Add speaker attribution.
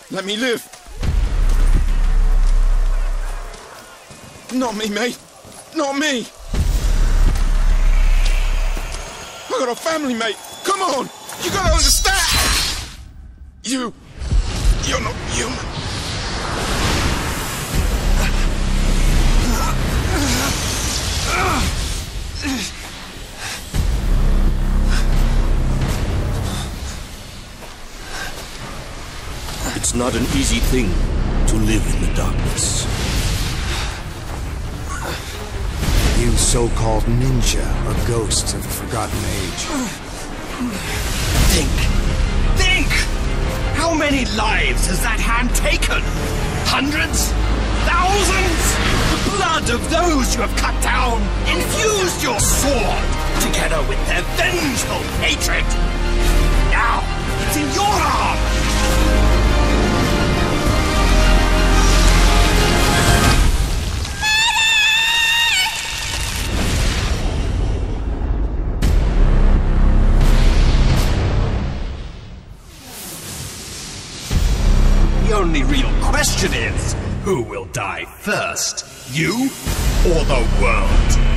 Speaker 1: Let me live. Not me, mate. Not me. I got a family, mate. Come on. You gotta understand. You're not human.
Speaker 2: It's not an easy thing to live in the darkness.
Speaker 3: You so-called ninja are ghosts of a forgotten age.
Speaker 4: Think! How many lives has that hand taken? Hundreds? Thousands? The blood of those you have cut down infused your sword, together with their vengeful hatred. Now, it's in your arms! The only real question is, who will die first? You or the world?